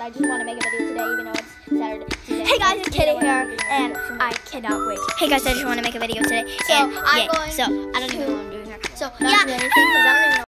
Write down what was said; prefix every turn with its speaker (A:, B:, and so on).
A: I just want to make a video today, even though it's Saturday. Today.
B: Hey guys, it's Kitty here, and I cannot wait. Hey guys, I just want to make a video today.
A: So
B: and
A: I'm
B: yeah,
A: going
B: so I don't even know what I'm doing here.
A: So
B: Not
A: yeah.
B: do anything because I don't even know.